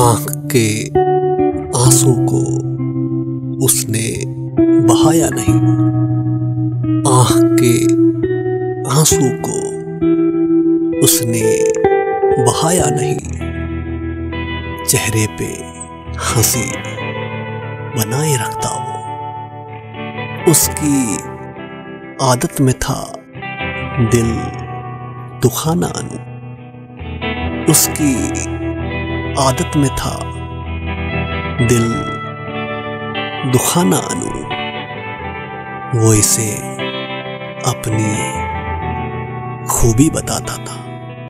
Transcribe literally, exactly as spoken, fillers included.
आँख के आंसू को उसने बहाया नहीं, आँख के आंसू को उसने बहाया नहीं, चेहरे पे हंसी बनाए रखता वो। उसकी आदत में था दिल दुखाना अनु, उसकी आदत में था दिल दुखाना अनु। वो इसे अपनी खूबी बताता था।